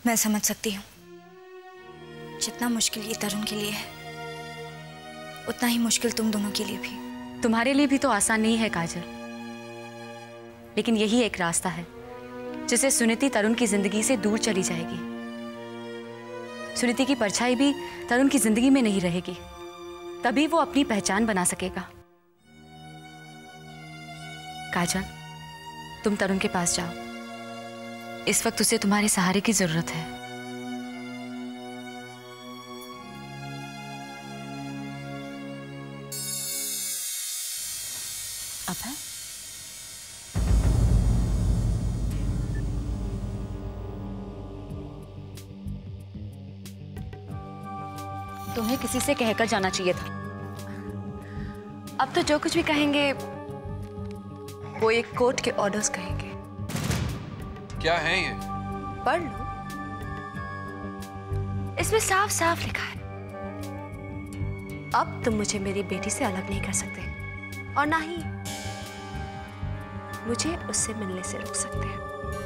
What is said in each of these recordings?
मैं समझ सकती हूँ। जितना मुश्किल ये तरुण के लिए है, उतना ही मुश्किल तुम दोनों के लिए भी। तुम्हारे लिए भी तो आसान नहीं है काजल, लेकिन यही एक रास्ता है जिससे सुनीति तरुण की जिंदगी से दूर चली जाएगी। सुनीति की परछाई भी तरुण की जिंदगी में नहीं रहेगी, तभी वो अपनी पहचान बना सकेगा। काजल, तुम तरुण के पास जाओ। इस वक्त उसे तुम्हारे सहारे की जरूरत है। अभय, तुम्हें किसी से कहकर जाना चाहिए था। अब तो जो कुछ भी कहेंगे वो एक कोर्ट के ऑर्डर्स कहेंगे। क्या है ये? पढ़ लो, इसमें साफ साफ लिखा है, अब तुम मुझे मेरी बेटी से अलग नहीं कर सकते और ना ही मुझे उससे मिलने से रोक सकते हैं।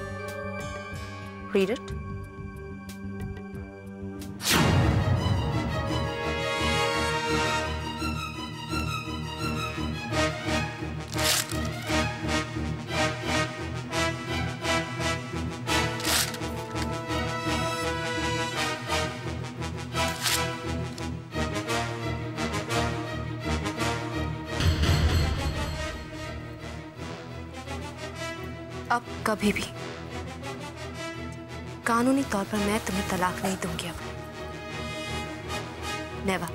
Read it. अब कभी भी कानूनी तौर पर मैं तुम्हें तलाक नहीं दूंगी। अब नेवर।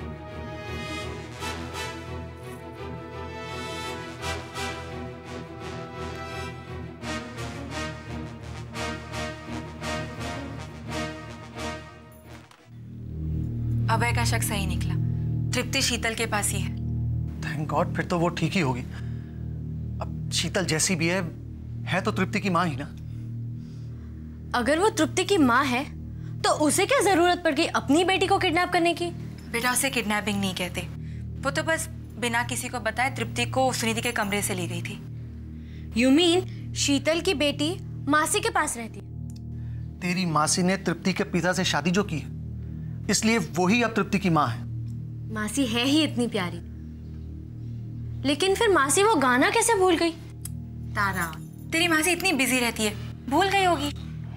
अभय का शक सही निकला, तृप्ति शीतल के पास ही है। थैंक गॉड, फिर तो वो ठीक ही होगी। अब शीतल जैसी भी है तो तृप्ति की माँ ही ना। अगर वो तृप्ति की माँ है तो उसे क्या जरूरत पड़ गई अपनी बेटी को किडनैप करने की? बेटा, उसे किडनैपिंग नहीं कहते, वो तो बस बिना किसी को बताए तृप्ति को सुनीति के कमरे से ली गई थी। You mean शीतल की बेटी मासी के पास रहती है? तेरी मासी ने तृप्ति के पिता से शादी जो की है, इसलिए वही अब तृप्ति की माँ है। मासी है ही इतनी प्यारी, लेकिन फिर मासी वो गाना कैसे भूल गई? तारा, तेरी मासी इतनी बिजी रहती है, भूल गई होगी।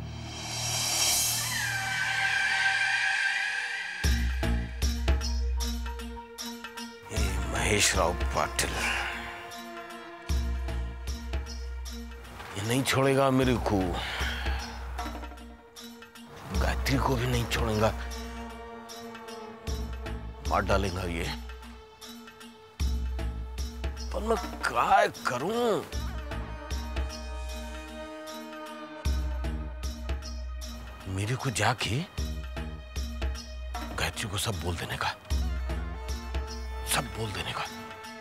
महेश राव पाटिल ये नहीं छोड़ेगा मेरे को, गायत्री को भी नहीं छोड़ेगा, मार डालेगा ये। पर मैं क्या करूं? मेरे को जाके गायत्री को सब बोल देने का, सब बोल देने का।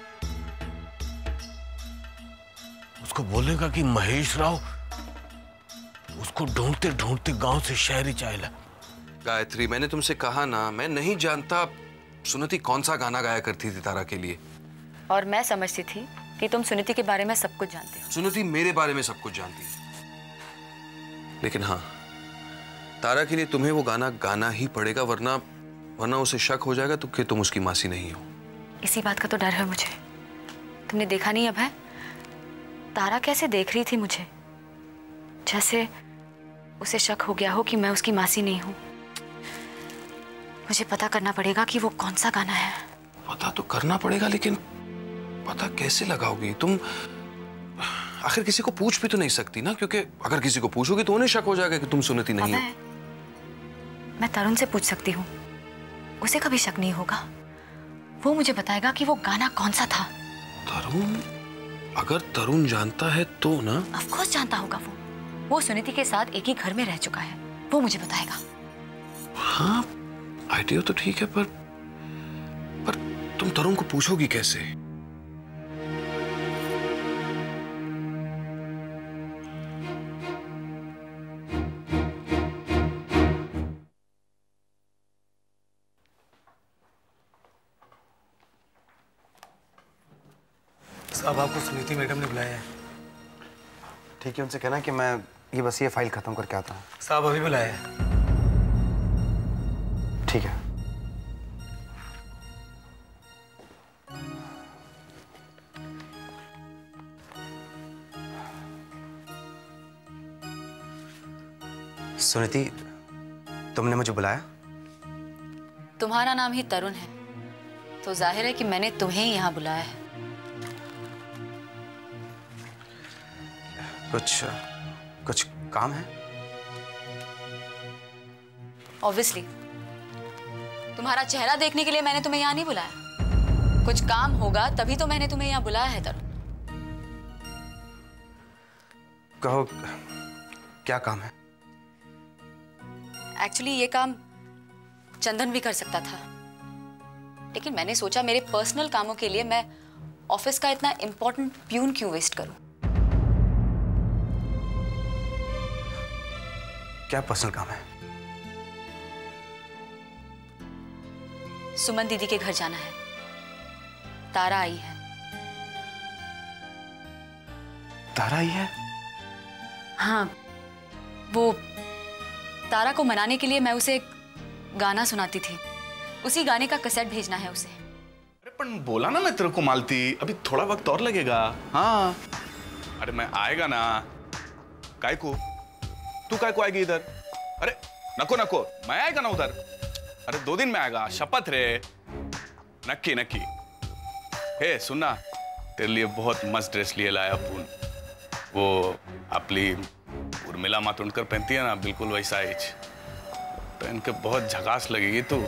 उसको बोलेगा कि महेश राव उसको ढूंढते ढूंढते गांव से शहर ही चाहेला। गायत्री, मैंने तुमसे कहा ना, मैं नहीं जानता सुनीति कौन सा गाना गाया करती थी तारा के लिए। और मैं समझती थी कि तुम सुनीति के बारे में सब कुछ जानते हो। सुनीति मेरे बारे में सब कुछ जानती है, लेकिन हाँ, तारा के लिए तुम्हें वो गाना गाना ही पड़ेगा, वरना उसे शक हो जाएगा तो कि तुम उसकी मासी नहीं हो। इसी बात का तो डर है मुझे। तुमने देखा नहीं अभय, तारा कैसे देख रही थी मुझे, जैसे उसे शक हो गया हो कि मैं उसकी मासी नहीं हूं। मुझे पता करना पड़ेगा कि वो कौन सा गाना है। पता तो करना पड़ेगा, लेकिन पता कैसे लगाओगी तुम? आखिर किसी को पूछ भी तो नहीं सकती ना, क्योंकि अगर किसी को पूछोगी तो उन्हें शक हो जाएगा कि तुम सुनीति नहीं हो। मैं तरुण से पूछ सकती हूँ, उसे कभी शक नहीं होगा। वो मुझे बताएगा कि वो गाना कौन सा था। तरुण? अगर तरुण जानता है तो ना। ऑफ कोर्स जानता होगा वो सुनीति के साथ एक ही घर में रह चुका है, वो मुझे बताएगा। हाँ, आइडिया तो ठीक है, पर तुम तरुण को पूछोगी कैसे? अब आपको सुनीति मैडम ने बुलाया है। ठीक है, उनसे कहना कि मैं ये फाइल खत्म करके आता हूँ। साहब अभी बुलाया है। ठीक है। सुनीति, तुमने मुझे बुलाया? तुम्हारा नाम ही तरुण है, तो जाहिर है कि मैंने तुम्हें ही यहाँ बुलाया है। कुछ काम है? ऑब्वियसली तुम्हारा चेहरा देखने के लिए मैंने तुम्हें यहाँ नहीं बुलाया। कुछ काम होगा तभी तो मैंने तुम्हें यहाँ बुलाया है तरुण। कहो, क्या काम है? एक्चुअली ये काम चंदन भी कर सकता था, लेकिन मैंने सोचा मेरे पर्सनल कामों के लिए मैं ऑफिस का इतना इंपॉर्टेंट प्यून क्यों वेस्ट करूं। क्या पर्सनल काम है? सुमन दीदी के घर जाना है। तारा आई है। तारा आई है? हाँ, वो तारा को मनाने के लिए मैं उसे एक गाना सुनाती थी। उसी गाने का कैसेट भेजना है उसे। अरे पण बोला ना मैं तेरे को मालती, अभी थोड़ा वक्त और लगेगा। हाँ, अरे मैं आएगा ना। काय को तू काय को आएगी इधर? अरे नको नको, मैं आएगा ना उधर। अरे 2 दिन में आएगा, शपथ रे। नक्की नक्की। हे सुनना, तेरे लिए बहुत मस्त ड्रेस लिए लाया अपुन। वो आपली उर्मिला मातोंडकर पहनती है ना, बिल्कुल वैसा ही पहन के बहुत झकास लगेगी तू।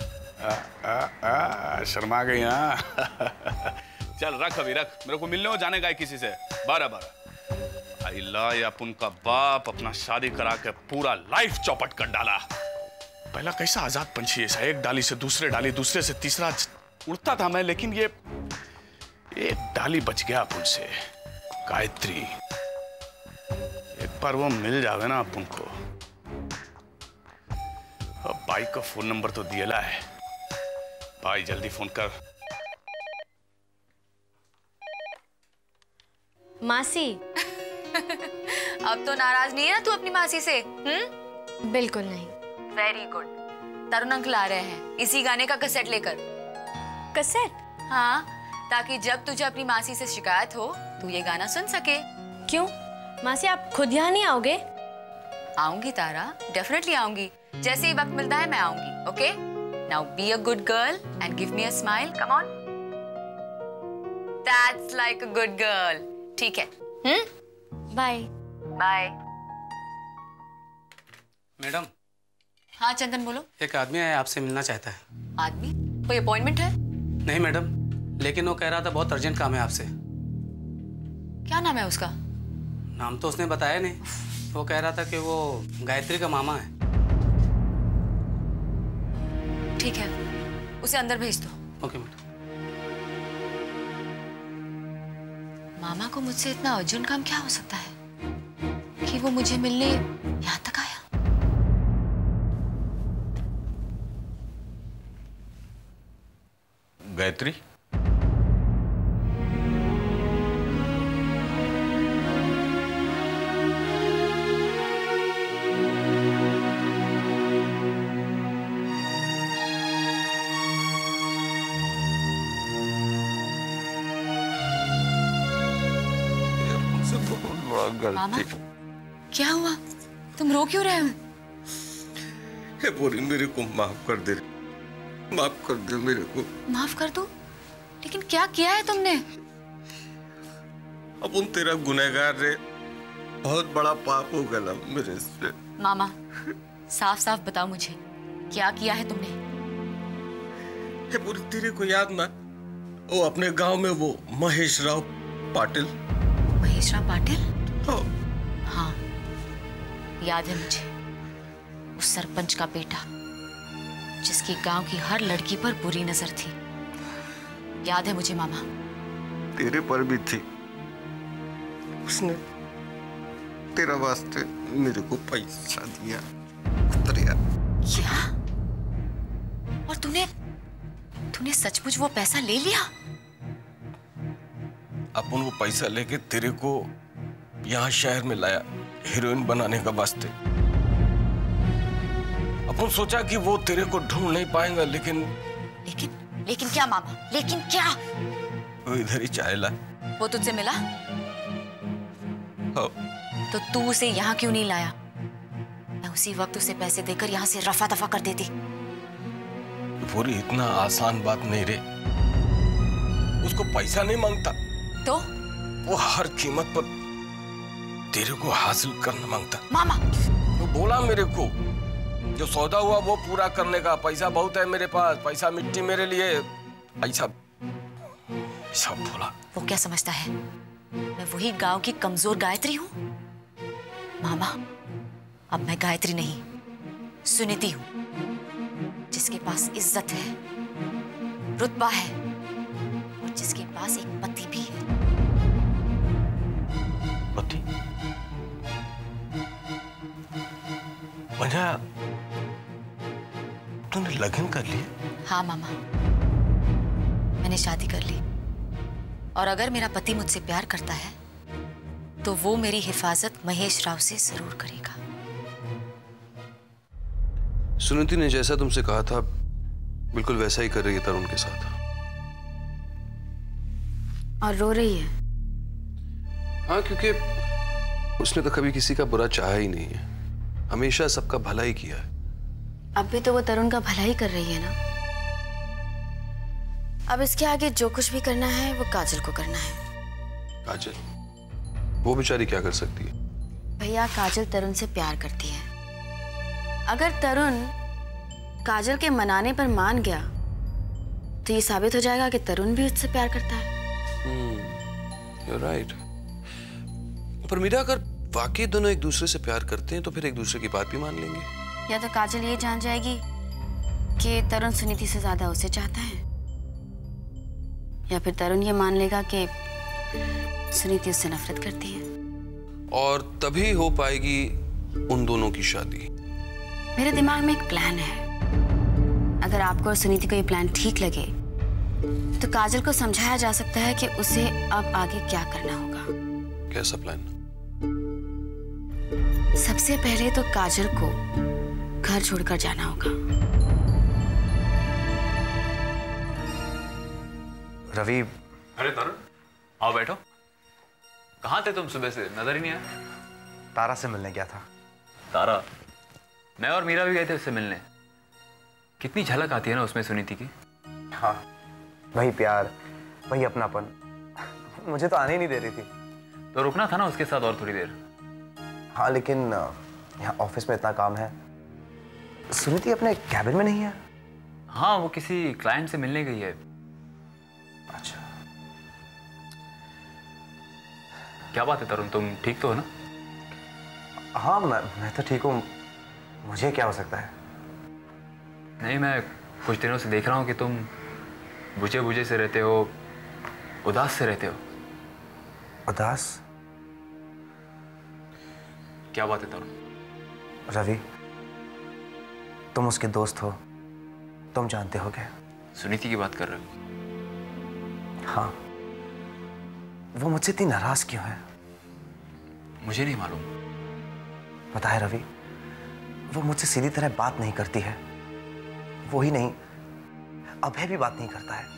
शर्मा गई। हाँ चल रख, अभी रख। मेरे को मिलने हो जाने का है किसी से। 12 अल्लाह, अपन का बाप अपना शादी करा के पूरा लाइफ चौपट कर डाला। पहला कैसा आजाद पंछी, ऐसा एक डाली से दूसरे डाली, दूसरे से तीसरा उड़ता था मैं, लेकिन ये एक डाली बच गया अपन से। गायत्री, एक बार वो मिल जावे ना अपन को। अब भाई का फोन नंबर तो दिया है। भाई जल्दी फोन कर। मासी। अब तो नाराज नहीं है ना तू अपनी मासी से? बिल्कुल नहीं। Very good. तरुण अंकल आ रहे हैं इसी गाने का कैसेट लेकर। कैसेट? हाँ, ताकि जब तुझे अपनी मासी से शिकायत हो तू ये गाना सुन सके। क्यों मासी, आप खुद यहाँ नहीं आओगे? आऊंगी तारा, डेफिनेटली आऊंगी। जैसे ही वक्त मिलता है मैं आऊंगी। Okay, now be a good girl and give me a smile. Come on, that's like a good girl. ठीक है। Bye bye. मैडम। हाँ चंदन बोलो। एक आदमी है, आपसे मिलना चाहता है। आदमी? कोई अपॉइंटमेंट है? नहीं मैडम, लेकिन वो कह रहा था बहुत अर्जेंट काम है आपसे। क्या नाम है उसका? नाम तो उसने बताया नहीं। वो कह रहा था कि वो गायत्री का मामा है। ठीक है, उसे अंदर भेज दो। Okay madam. मामा को मुझसे इतना अर्जेंट काम क्या हो सकता है कि वो मुझे मिलने यहाँ तक आया? गायत्री, मामा, क्या हुआ? तुम रो क्यों रहे हो? पूरी मेरे को माफ कर दे, माफ कर दे मेरे को। माफ कर दो? लेकिन क्या किया है तुमने? अब उन तेरा गुनहगार रे, बहुत बड़ा पाप हो गया मेरे से। मामा, साफ साफ बताओ मुझे, क्या किया है तुमने? पूरी तेरे को याद ना, वो अपने गांव में वो महेश राव पाटिल। महेश राव पाटिल? हाँ। हाँ, याद है मुझे। उस सरपंच का बेटा जिसकी गांव की हर लड़की पर बुरी नजर थी। याद है मुझे मामा। तेरे पर भी थी। उसने तेरा वास्ते मेरे को पैसा दिया। क्या? और तूने सचमुच वो पैसा ले लिया? अपन वो पैसा लेके तेरे को यहाँ शहर में लाया हीरोइन बनाने का वास्ते। अब अपन सोचा कि वो तेरे को ढूंढ नहीं पाएगा, लेकिन लेकिन क्या मामा, लेकिन क्या? वो इधर ही चाय ला। वो तुझसे मिला? हाँ। तो तू उसे यहाँ क्यों नहीं लाया? मैं उसी वक्त उसे पैसे देकर यहाँ से रफा दफा कर देती। पूरी इतना आसान बात नहीं रे। उसको पैसा नहीं मांगता, तो वो हर कीमत पर तेरे को हासिल करना मांगता। मामा वो बोला मेरे को, जो सौदा हुआ वो पूरा करने का, पैसा बहुत है मेरे पास, पैसा मिट्टी मेरे लिए, ऐसा सब बोला। वो क्या समझता है मैं वही गांव की कमजोर गायत्री हूँ? मामा, अब मैं गायत्री नहीं, सुनीति हूँ, जिसके पास इज्जत है, रुतबा है और जिसके पास एक पति भी है। पति? वजह तूने लगन कर ली? हाँ मामा, मैंने शादी कर ली। और अगर मेरा पति मुझसे प्यार करता है तो वो मेरी हिफाजत महेश राव से जरूर करेगा। सुनीति ने जैसा तुमसे कहा था बिल्कुल वैसा ही कर रही है तरुण के साथ। और रो रही है? हाँ, क्योंकि उसने तो कभी किसी का बुरा चाहा ही नहीं है, हमेशा सबका भला ही किया है। अब भी तो वो तरुण का भला ही कर रही है ना। अब इसके आगे जो कुछ भी करना है वो काजल को करना है। काजल? वो बेचारी क्या कर सकती है? भैया, काजल तरुण से प्यार करती है। अगर तरुण काजल के मनाने पर मान गया तो ये साबित हो जाएगा कि तरुण भी उससे प्यार करता है। You're right. पर मीरा, अगर वाकई दोनों एक दूसरे से प्यार करते हैं तो फिर एक दूसरे की बात भी मान लेंगे। या तो काजल ये जान जाएगी कि तरुण सुनीति से ज्यादा उसे चाहता है, या फिर तरुण ये मान लेगा कि सुनीति उससे नफरत करती है। और तभी हो पाएगी उन दोनों की शादी। मेरे दिमाग में एक प्लान है। अगर आपको और सुनीति को ये प्लान ठीक लगे तो काजल को समझाया जा सकता है कि उसे अब आगे क्या करना होगा। कैसा प्लान? सबसे पहले तो काजल को घर छोड़कर जाना होगा। रवि। अरे तरुण, आओ बैठो। कहाँ थे तुम सुबह से? नजर ही नहीं आया। तारा से मिलने गया था। तारा? मैं और मीरा भी गए थे उससे मिलने। कितनी झलक आती है ना उसमें सुनीति की। हाँ, वही प्यार, वही अपनापन। मुझे तो आने ही नहीं दे रही थी। तो रुकना था ना उसके साथ और थोड़ी देर। हाँ, लेकिन यहाँ ऑफिस में इतना काम है। सुनीति अपने कैबिन में नहीं है? हाँ, वो किसी क्लाइंट से मिलने गई है। अच्छा। क्या बात है तरुण, तुम ठीक तो हो ना? हाँ, मैं तो ठीक हूँ। मुझे क्या हो सकता है? नहीं, मैं कुछ दिनों से देख रहा हूँ कि तुम बुझे बुझे से रहते हो, उदास से रहते हो। उदास? क्या बात है तरुण? रवि, तुम उसके दोस्त हो, तुम जानते हो क्या? सुनीति की बात कर रहे हो? हाँ। वो मुझसे इतनी नाराज क्यों है? मुझे नहीं मालूम। पता है रवि, वो मुझसे सीधी तरह बात नहीं करती है। वो ही नहीं, अभय भी बात नहीं करता है।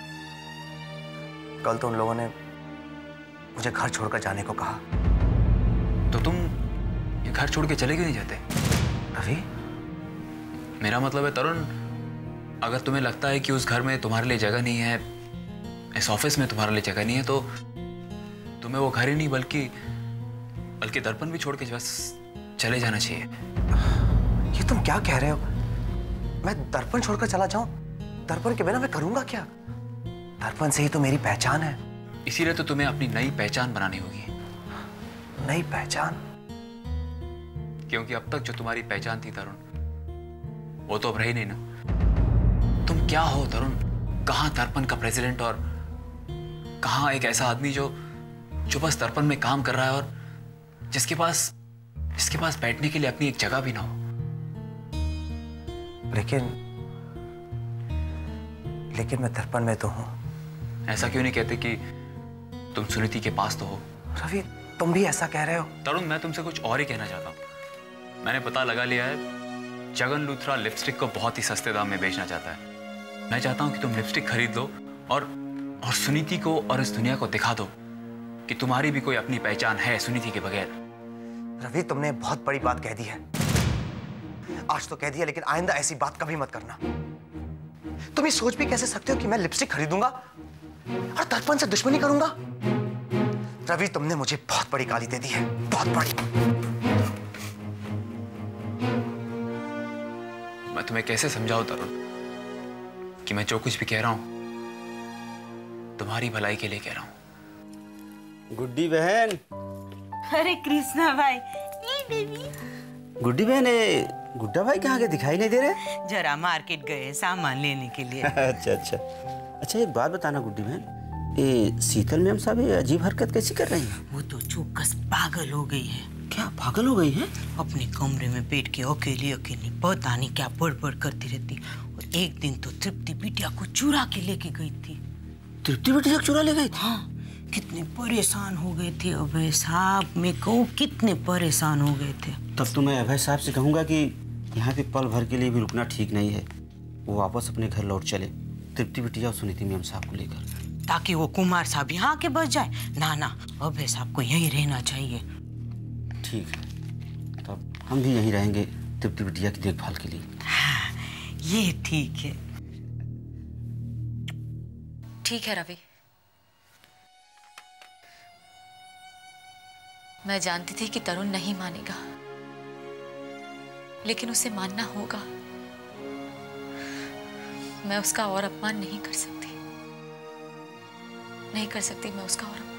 कल तो उन लोगों ने मुझे घर छोड़कर जाने को कहा। तो तुम ये घर छोड़ के चले क्यों नहीं जाते? रवि, मेरा मतलब है तरुण, अगर तुम्हें लगता है कि उस घर में तुम्हारे लिए जगह नहीं है, इस ऑफिस में तुम्हारे लिए जगह नहीं है, तो तुम्हें वो घर ही नहीं बल्कि दर्पण भी छोड़ के बस चले जाना चाहिए। ये तुम क्या कह रहे हो? मैं दर्पण छोड़कर चला जाऊं? दर्पण के बिना मैं करूंगा क्या? दर्पण से ही तो मेरी पहचान है। इसीलिए तो तुम्हें अपनी नई पहचान बनानी होगी। नई पहचान? क्योंकि अब तक जो तुम्हारी पहचान थी तरुण, वो तो अब रही नहीं ना। तुम क्या हो तरुण? कहाँ दर्पण का प्रेसिडेंट और कहाँ एक ऐसा आदमी जो बस दर्पण में काम कर रहा है और जिसके पास बैठने के लिए अपनी एक जगह भी ना हो। लेकिन मैं दर्पण में तो हूं। ऐसा क्यों नहीं कहते कि तुम सुनीति के पास तो हो? रवि, तुम भी ऐसा कह रहे हो? तरुण, मैं तुमसे कुछ और ही कहना चाहता हूं। मैंने पता लगा लिया है जगन लूथरा लिपस्टिक को बहुत ही सस्ते दाम में बेचना चाहता है। मैं चाहता हूं कि तुम लिपस्टिक खरीद लो और सुनीति को और इस दुनिया को दिखा दो कि तुम्हारी भी कोई अपनी पहचान है सुनीति के बगैर। रवि, तुमने बहुत बड़ी बात कह दी है। आज तो कह दिया, लेकिन आइंदा ऐसी बात कभी मत करना। तुम ये सोच भी कैसे सकते हो कि मैं लिपस्टिक खरीदूंगा और दर्पण से दुश्मनी करूंगा? रवि, तुमने मुझे बहुत बड़ी गाली दे दी है, बहुत बड़ी। मैं तुम्हें कैसे समझाऊं तरुण कि मैं जो कुछ भी कह रहा हूं तुम्हारी भलाई के लिए कह रहा हूं। गुड्डी बहन। अरे कृष्णा भाई। गुड्डी बहन, गुड्डा भाई कहाँ गए, दिखाई नहीं दे रहे? जरा मार्केट गए सामान लेने के लिए। अच्छा अच्छा अच्छा, एक बात बताना गुड्डी बहन, ये शीतल मैम साहब ये अजीब हरकत कैसी कर रही है? वो तो चौकस पागल हो गई है। क्या पागल हो गई है? अपने कमरे में बैठ के अकेली अकेली पता नहीं क्या बड़बड़ करती रहती। और एक दिन तो तृप्ति बिटिया को चुरा के लेके गई थी। तृप्ति बिटिया को चुरा ले गई? हाँ, कितने परेशान हो गए थे अभय साहब, मैं कहूँ कितने परेशान हो गए थे। तब तो मैं अभय साहब से कहूँगा कि यहाँ पे पल भर के लिए भी रुकना ठीक नहीं है, वो वापस अपने घर लौट चले, तृप्ति बिटिया और सुनीति मैम साहब को लेकर, ताकि वो कुमार साहब यहाँ के बच जाए। ना ना, अभय साहब को यहीं रहना चाहिए। ठीक है, तब हम भी यहीं रहेंगे तृप्ति बिटिया की देखभाल के लिए। हाँ, ये ठीक है। ठीक है रवि, मैं जानती थी कि तरुण नहीं मानेगा, लेकिन उसे मानना होगा। मैं उसका और अपमान नहीं कर सकती, नहीं कर सकती मैं उसका और अपमान।